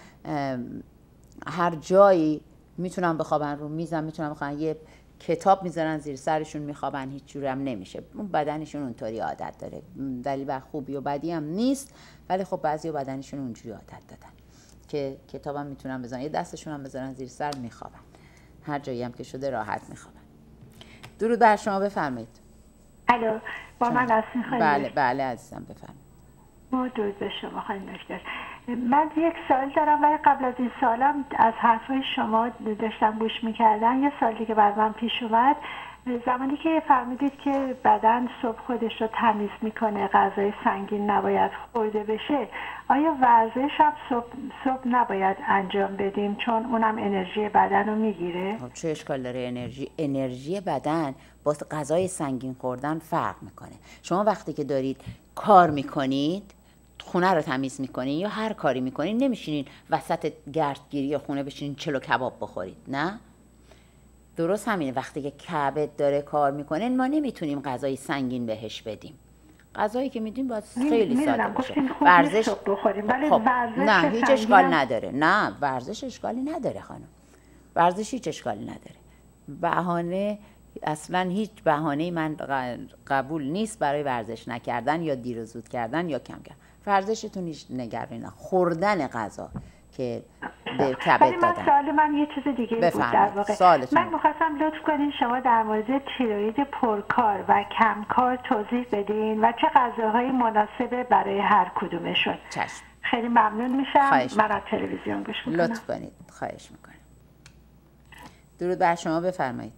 هر جایی میتونن بخوابن، رو میزن میتونن بخوابن، یه کتاب میذارن زیر سرشون میخوابن، هیچ جوری هم نمیشه. اون بدنشون اونطوری عادت داره، دلیل بر خوبی و بدی هم نیست، ولی خب بعضیا بدنشون اونجوری عادت دادن که کتابم میتونن بزنن، یه دستشون هم بذارن زیر سر میخوابن، هر جایی هم که شده راحت میخوابن. درود بر شما، بفرمایید. الو، با من هستین خانم؟ بله بله عزیزم بفرمایید. ما درود به شما خانم دکتر. من یک سوال دارم، ولی قبل از این سوالم از حرفای شما داشتم گوش میکردم. یه سوالی که بعد من پیش اومد، زمانی که فرمودید که بدن صبح خودش رو تمیز میکنه، غذای سنگین نباید خورده بشه، آیا ورزش هم صبح, صبح نباید انجام بدیم چون اونم انرژی بدن رو میگیره؟ چه اشکال داره؟ انرژی انرژی بدن با غذای سنگین خوردن فرق میکنه. شما وقتی که دارید کار میکنید، خونه رو تمیز میکنین یا هر کاری میکنین، نمیشینین وسط گردگیری خونه بشینین چلو کباب بخورید، نه؟ درست همینه، وقتی که کبد داره کار میکنه ما نمیتونیم غذای سنگین بهش بدیم. غذایی که میدیم باید خیلی ساده باشه. ورزش بخوریم ولی خب. ورزش نه هیچ اشکال نداره. نه ورزش اشکالی نداره خانم. ورزش هیچ اشکالی نداره. بهانه اصلا هیچ بهانه‌ای من قبول نیست برای ورزش نکردن یا دیر و زود کردن یا کم کردن. ورزشتون هیچ نگرانی نه. خوردن غذا که به کبد ولی من دادن. سوال من یه چیز دیگه بود در واقع. سوالتون. من می‌خواستم لطف کنین شما در مورد تیروئید پرکار و کمکار توضیح بدین و چه غذاهایی مناسبه برای هر کدومشون. چشم. خیلی ممنون میشم. من از تلویزیون گوش میکنم. لطف کنید. خواهش میکنم. درود بر شما، بفرمایید.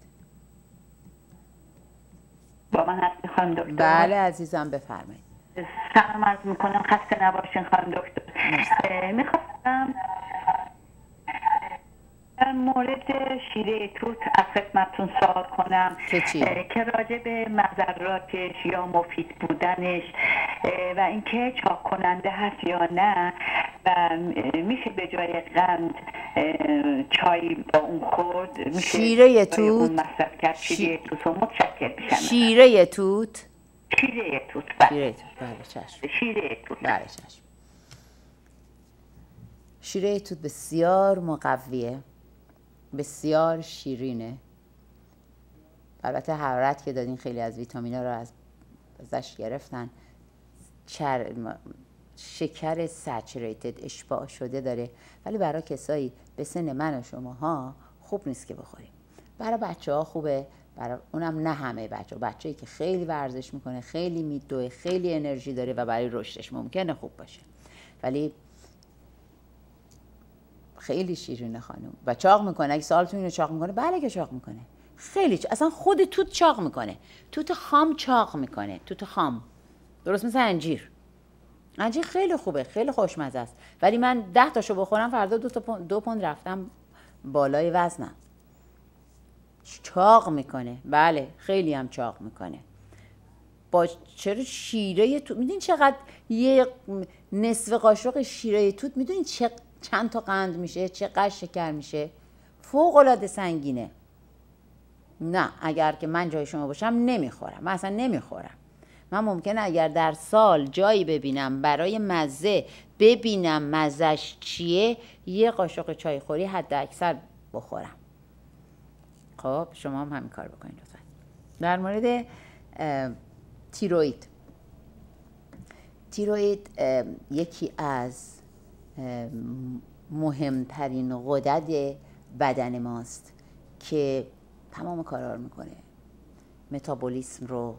با من هستی خانم دکتر؟ بله عزیزم بفرمایید. سلام عرض میکنم، خسته نباشین خانم دکتر. میخواستم در مورد شیره توت از خدمتتون سوال کنم که راجع به مضراتش یا مفید بودنش و اینکه چاق کننده هست یا نه و میشه به جای قند چای با اون خورد، میشه شیره توت مصرف کرد. شیره توت رو متشکر میشم. شیره توت شیره توت بله. شیره توت بله چشم. شیره توت بله چشم. شیره توت بسیار مقویه، بسیار شیرینه. البته حرارت که دادین خیلی از ویتامینا رو از ازش گرفتن. چر... شکر سچریتد اشباع شده داره، ولی برای کسایی به سن من و شماها خوب نیست که بخوریم. برای بچه ها خوبه، برای اونم نه همه بچه ها، بچه‌ای که خیلی ورزش میکنه، خیلی میدوه، خیلی انرژی داره و برای رشدش ممکنه خوب باشه، ولی خیلی شیرینه خانم و چاق میکنه. اگه سوالتون اینو چاق میکنه، بله که چاق میکنه، خیلی چاق. اصلا خود توت چاق میکنه. توت خام چاق میکنه. توت خام درست مثل انجیر. انجیر خیلی خوبه، خیلی خوشمزه است، ولی من ده تاشو بخورم فردا دو تا پوند دو پوند رفتم بالای وزنم. چاق میکنه. بله خیلی هم چاق میکنه. با چرا شیره توت میدونین چقدر یه نصف قاشق شیره توت میدونین چه چند تا قند میشه، چقدر شکر میشه؟ فوق العاده سنگینه. نه اگر که من جای شما باشم نمیخورم. من اصلا نمیخورم. من ممکنه اگر در سال جایی ببینم برای مزه ببینم مزش چیه، یه قاشق چای خوری حد اکثر بخورم. خب شما هم همین کار بکنید لطفا. در مورد تیروئید، تیروئید یکی از مهمترین غدد بدن ماست که تمام کارا رو میکنه. متابولیسم رو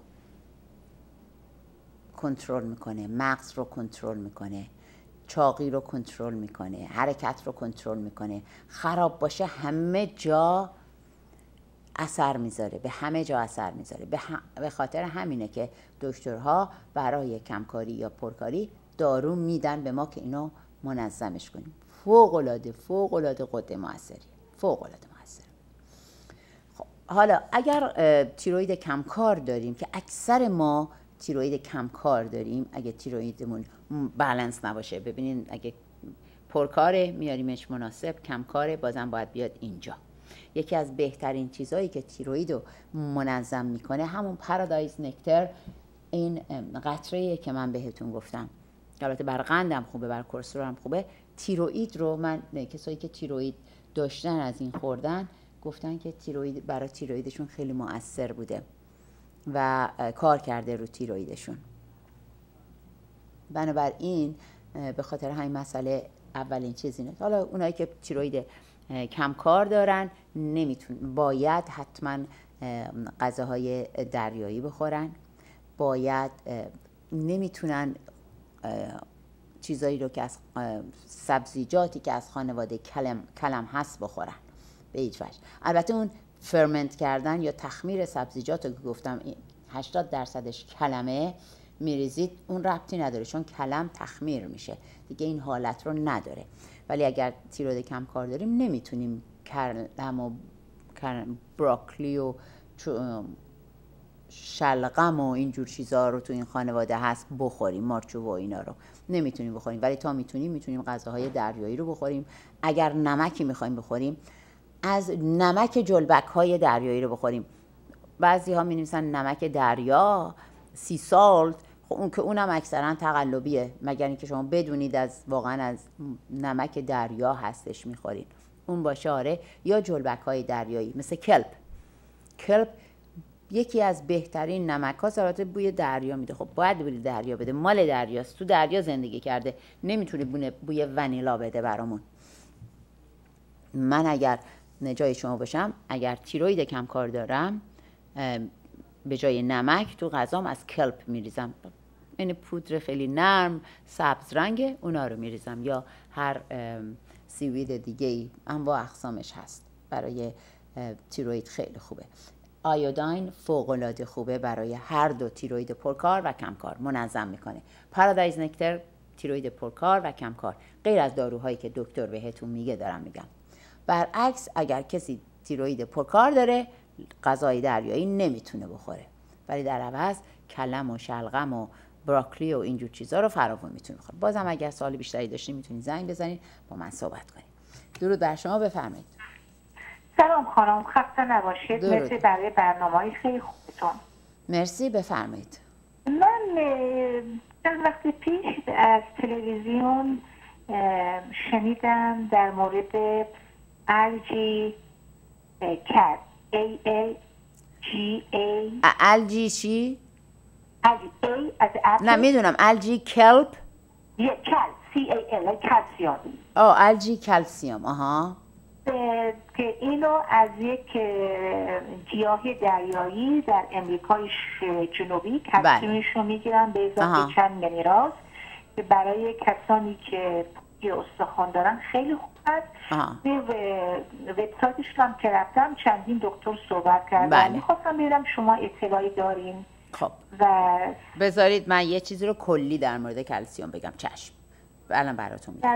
کنترل میکنه، مغز رو کنترل میکنه، چاقی رو کنترل میکنه، حرکت رو کنترل میکنه. خراب باشه همه جا اثر میذاره، به همه جا اثر میذاره. به, هم... به خاطر همینه که دکترها برای کمکاری یا پرکاری دارو میدن به ما که اینو منظمش کنیم. فوق العاده فوق العاده غده موثری، فوق العاده موثر. خب حالا اگر تیروئید کمکار داریم که اکثر ما تیروئید کمکار داریم، اگه تیروئیدمون بالانس نباشه، ببینین اگه پرکاره میاریمش مناسب، کمکاره بازم باید بیاد اینجا. یکی از بهترین چیزهایی که تیروئید رو منظم میکنه همون پارادایز نکتر، این قطره‌ایه که من بهتون گفتم. البته بر قندم خوبه، بر کلسترول هم خوبه. تیروئید رو من کسایی که تیروئید داشتن از این خوردن گفتن که تیروئید برای تیروئیدشون خیلی مؤثر بوده و کار کرده رو تیروئیدشون. بنابراین به خاطر همین مسئله اولین چیز اینه. حالا اونایی که تیروئید کم کار دارن نمیتون باید حتما غذاهای دریایی بخورن. باید نمیتونن چیزایی رو که از سبزیجاتی که از خانواده کلم, کلم هست بخورن به هیچ وجه. البته اون فرمنت کردن یا تخمیر سبزیجات رو که گفتم هشتاد درصدش کلمه میریزید، اون ربطی نداره چون کلم تخمیر میشه دیگه، این حالت رو نداره. ولی اگر تیروئید کم کار داریم نمیتونیم کلم و براکلی و شلغم و اینجور چیزها رو تو این خانواده هست بخوریم، مارچوب و اینا رو نمیتونیم بخوریم. ولی تا میتونیم میتونیم غذاهای دریایی رو بخوریم. اگر نمکی میخوایم بخوریم از نمک جلبک های دریایی رو بخوریم. بعضی ها می نویسن نمک دریا، سی سالت، خب اون که اونم اکثرا تقلبیه، مگر اینکه شما بدونید از واقعا از نمک دریا هستش میخورید، اون باشه آره. یا جلبک های دریایی مثل کلپ. کلپ یکی از بهترین نمک ها، البته بوی دریا میده. خب باید بوی دریا بده، مال دریاست، تو دریا زندگی کرده، نمیتونه بوی ونیلا بده برامون. من اگر جای شما باشم، اگر تیروید کم کار دارم، به جای نمک تو غذام از کلپ میریزم. این پودر خیلی نرم سبز رنگه، اونا رو میریزم. یا هر سیوید دیگه ای انواع اقسامش هست، برای تیروید خیلی خوبه. آیودین فوق‌العاده خوبه برای هر دو تیروید پرکار و کمکار، منظم میکنه. پارادایز نکتر تیروید پرکار و کمکار، غیر از داروهایی که دکتر بهتون میگه دارم میگم. برعکس اگر کسی تیروید پرکار داره، غذای دریایی نمیتونه بخوره، ولی در عوض کلم و شلغم و براکلی و اینجور چیزا رو فراوون میتونه بخوره. بازم اگر سوال بیشتری داشتین میتونید زنگ بزنید با من صحبت کنید. درود بر شما، بفرمایید. سلام خانم، خسته نباشید. مرسی برای برنامه‌های خیلی خوبتون. مرسی، بفرمایید. من چند وقت پیش از تلویزیون شنیدم در مورد الجی کت ای ای جی ای الجی چی؟ الجی ای از اپل. نه میدونم الجی کلپ. یه کل سی ای ال کلسیوم. آه الجی کلسیوم. آها. که اینو از یک گیاهی دریایی در امریکای جنوبی کلسیومش رو میگیرن به اضافه چند مینرال که برای کسانی که استخوان دارن خیلی خوب است. به وبسایتش هم که رفتم چندین دکتر صحبت کردن. میخواستم ببینم شما اطلاعی دارین. خب و بذارید من یه چیزی رو کلی در مورد کلسیوم بگم. چشم، الان براتون میگم. در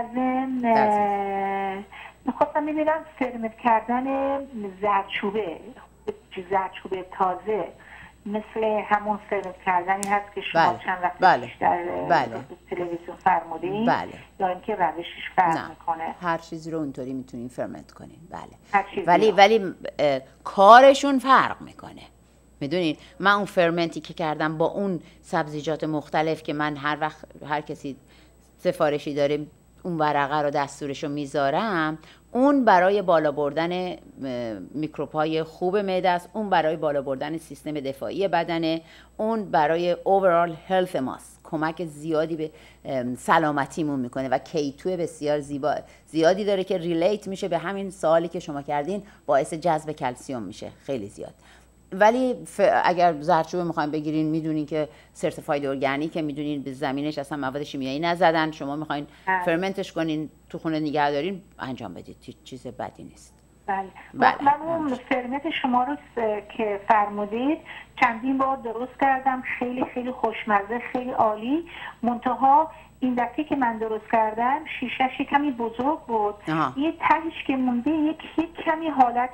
ضمن میخواستم ببینم فرمنت کردن زردچوبه زردچوبه تازه مثل همون فرمنت کردنی هست که شما بله. چند وقت بله. در بله. تلویزیون فرمودین. بله. یا اینکه روشش فرق میکنه؟ هر چیزی رو اونطوری میتونین فرمنت کنین. بله. هر چیزی ولی رو. ولی کارشون فرق میکنه. میدونید من اون فرمنتی که کردم با اون سبزیجات مختلف که من هر وقت هر کسی سفارشی داره اون ورقه رو دستورشو میذارم، اون برای بالا بردن میکروب‌های خوب معده است، اون برای بالا بردن سیستم دفاعی بدنه، اون برای اوورال هلت ماست کمک زیادی به سلامتیمون میکنه و کیتو بسیار زیبا زیادی داره که ریلیت میشه به همین سوالی که شما کردین، باعث جذب کلسیوم میشه خیلی زیاد. ولی اگر زردچوبه میخواین بگیرین، میدونین که سرتیفاید ارگانیک، که میدونین به زمینش اصلا مواد شیمیایی نزدن، شما میخواین فرمنتش کنین تو خونه نگه دارین، انجام بدید، چیز بدی نیست. بله. بله. من اون فرمنت شما رو که فرمودید چندین بار درست کردم، خیلی خیلی خوشمزه، خیلی عالی. منتها این دفعه که من درست کردم شیشه‌ش کمی بزرگ بود. آها. یه تهش که مونده یک کمی حالت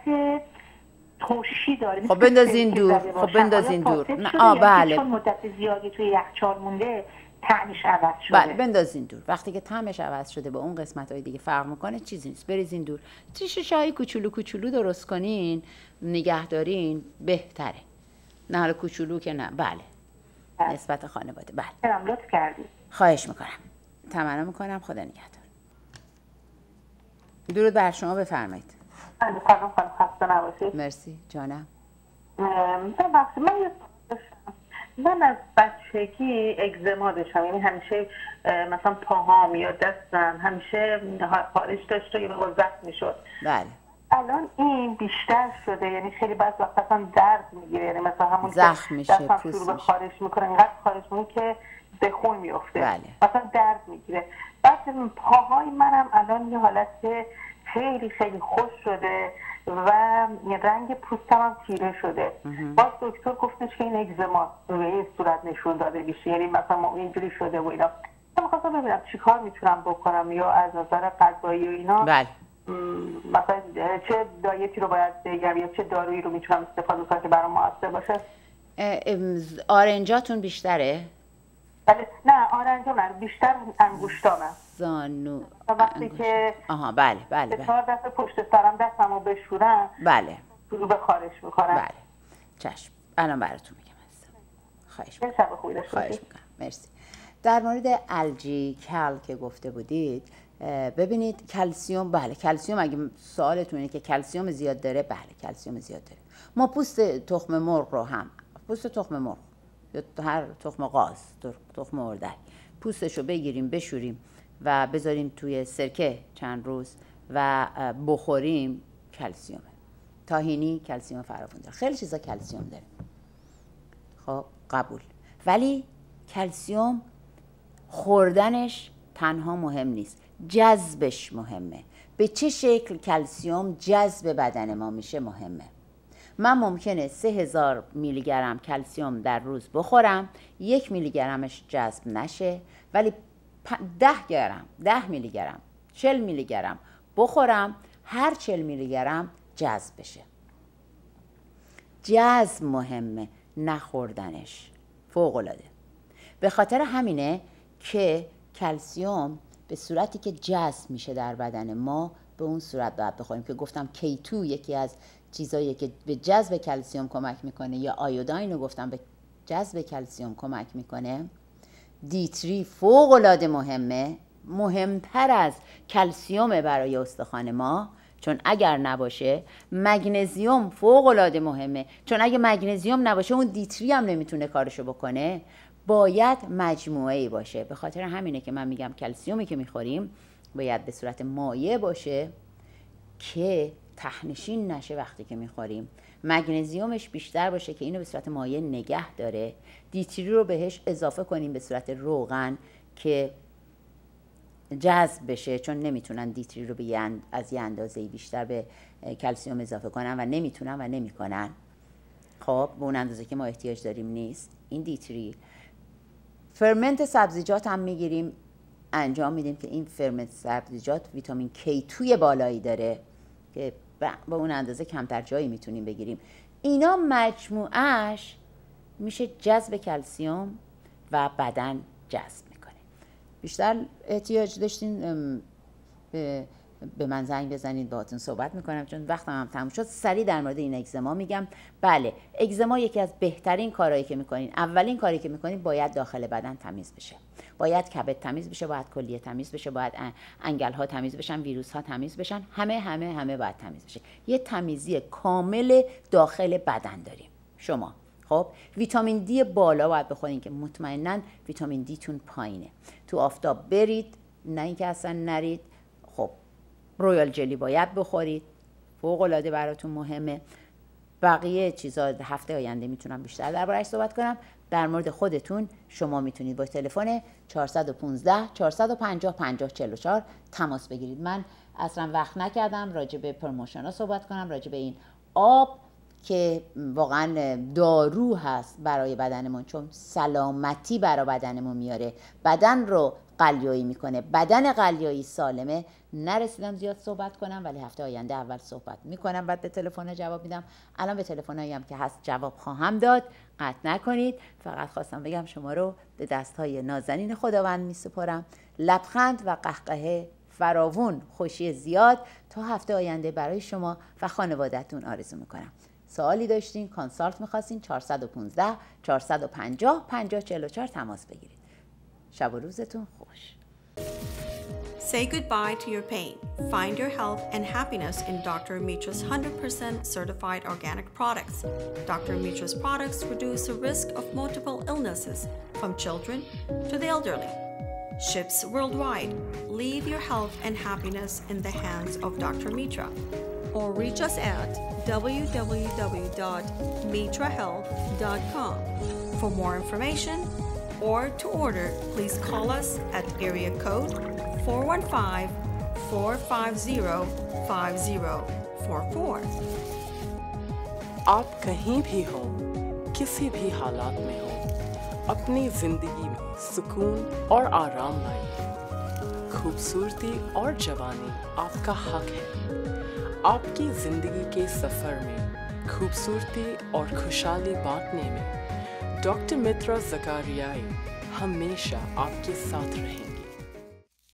ترشی داره. خب بندازین دور. خب بندازین دور. نه آ بله. چون مدت زیادی توی یخچال مونده طعمش عوض شده. بله بندازین دور. وقتی که طعمش عوض شده با اون قسمت‌های دیگه فرق می‌کنه، چیزی نیست، بریزین دور. شیشه‌های کوچولو کوچولو درست کنین، نگه دارین، بهتره. نه حالا کوچولو که نه. بله. بله. نسبت خانواده. بله. برام لطف کردید. خواهش می‌کنم. تمنا می‌کنم. خدا نگهدار. درود بر شما، بفرمایید. سلام خانم، خسته نباشید. مرسی جانم. من وقتی من من از بچگی اگزما داشتم، یعنی همیشه مثلا پاهام یا دستم همیشه خارش داشت و یه موقع زخم میشد. بله. الان این بیشتر شده، یعنی خیلی بعض وقت اصلا درد میگیره، یعنی مثلا همون زخم میشه، دستم شروع به خارش میکنه، اینقدر خارش میکنه که به خون میفته. بله. مثلا درد میگیره. بعد پاهای منم الان یه حالت خیلی خیلی خوش شده و رنگ پوستم هم تیره شده. باز دکتر گفتش که این اگزما به این صورت نشون داده میشه، یعنی مثلا ما اینجوری شده و اینا. من می‌خواستم ببینم چیکار میتونم بکنم، یا از نظر غذایی و اینا بله. مثلا چه دایتی رو باید بگیرم یا چه دارویی رو میتونم استفاده کنم که برام موثر باشه. آرنجاتون بیشتره؟ بله. نه آرنجا نه، بیشتر انگشتامه. زانو وقتی که آها بله بله به چهار دفعه پشت سرم دستمو بشورم بله شروع به خارش میکنم. بله چشم الان براتون میگم. خواهش میکنم. شب خوبی داشته خواهش میکنم. مرسی. در مورد الژی کل که گفته بودید، ببینید کلسیوم، بله کلسیوم، اگه سوالتون اینه که کلسیوم زیاد داره، بله کلسیوم زیاد داره. ما پوست تخم مرغ رو هم، پوست تخم مرغ یا هر تخم قاز، تخم اردک، پوستش رو بگیریم بشوریم و بذاریم توی سرکه چند روز و بخوریم، کلسیومه. تاهینی کلسیوم فراوون داره، خیلی چیزا کلسیوم داره. خب قبول. ولی کلسیوم خوردنش تنها مهم نیست، جذبش مهمه. به چه شکل کلسیوم جذب بدن ما میشه مهمه. من ممکنه سه هزار میلی گرم کلسیوم در روز بخورم، یک میلی گرمش جذب نشه، ولی ده گرم، ده میلی گرم، چل میلی گرم بخورم، هر چل میلی گرم جذب بشه. جذب مهمه، نخوردنش. فوق العاده. به خاطر همینه که کلسیوم به صورتی که جذب میشه در بدن ما به اون صورت باید بخوریم که گفتم کی تو یکی از چیزایی که به جذب کلسیوم کمک میکنه، یا آیوداین رو گفتم به جذب کلسیوم کمک میکنه. دی تری فوق العاده مهمه، مهمتر از کلسیوم برای استخوان ما، چون اگر نباشه. مگنزیوم فوق العاده مهمه، چون اگه مگنزیوم نباشه اون دی تری هم نمیتونه کارشو بکنه. باید مجموعه‌ای باشه. به خاطر همینه که من میگم کلسیومی که میخوریم باید به صورت مایع باشه که ته‌نشین نشه وقتی که میخوریم. مگنزیومش بیشتر باشه که اینو به صورت مایع نگه داره. دی تری رو بهش اضافه کنیم به صورت روغن که جذب بشه، چون نمیتونن دی تری رو به یه اند... از یه اندازه‌ای بیشتر به کلسیوم اضافه کنن و نمیتونن و نمیکنن. خب به اون اندازه که ما احتیاج داریم نیست. این دی تری فرمنت سبزیجات هم میگیریم انجام میدیم که این فرمنت سبزیجات ویتامین کی توی بالایی داره که با اون اندازه کمتر جایی میتونیم بگیریم. اینا مجموعش میشه جذب کلسیوم و بدن جذب میکنه. بیشتر احتیاج داشتین به به من زنگ بزنید، باهاتون صحبت میکنم، چون وقتم هم تموم شد. سریع در مورد این اگزما میگم. بله اگزما یکی از بهترین کارهایی که میکنین، اولین کاری که میکنین باید داخل بدن تمیز بشه. باید کبد تمیز بشه، باید کلیه تمیز بشه، باید انگل ها تمیز بشن، ویروس ها تمیز بشن، همه همه همه باید تمیز بشه. یه تمیزی کامل داخل بدن داریم شما. خب ویتامین دی بالا باید بخورین که مطمئناً ویتامین دی تون پایینه. تو آفتاب برید، نه اینکه اصلا نرید. خب رویال جلی باید بخورید، فوق العاده براتون مهمه. بقیه چیزا هفته آینده میتونم بیشتر درباره‌اش صحبت کنم. در مورد خودتون شما میتونید با تلفن چهار یک پنج چهار پنج صفر پنج چهار چهار تماس بگیرید. من اصلا وقت نکردم راجع به پروموشن ها صحبت کنم، راجع به این آب که واقعا دارو هست برای بدنمون، چون سلامتی برای بدنمون میاره، بدن رو قلیایی میکنه، بدن قلیایی سالمه. نرسیدم زیاد صحبت کنم، ولی هفته آینده اول صحبت میکنم، بعد به تلفن جواب میدم. الان به تلفنایی هم که هست جواب خواهم داد، قطع نکنید. فقط خواستم بگم شما رو به دستهای نازنین خداوند میسپارم. لبخند و قهقه فراوون، خوشی زیاد تا هفته آینده برای شما و خانواده‌تون آرزو میکنم. سوالی داشتین، کانسالت میخواستین، چهار یک پنج چهار پنج صفر پنج چهار چهار تماس بگیرید. شب و روزتون خوش. Say goodbye to your pain. Find your health and happiness in Doctor Mitra's one hundred percent certified organic products. Doctor Mitra's products reduce the risk of multiple illnesses from children to the elderly. Ships worldwide. Leave your health and happiness in the hands of Doctor Mitra. Or reach us at w w w dot mitra health dot com. For more information or to order, please call us at area code four one five, four five zero, five zero four four. आप कहीं भी हो, किसी भी हालात में हो, अपनी जिंदगी में सुकून और आराम लाइए। खूबसूरती और जवानी आपका हक है। आपकी जिंदगी के सफर में खूबसूरती और खुशहाली बांटने में डॉक्टर मित्रा ज़करियाई हमेशा आपके साथ रहेंगे।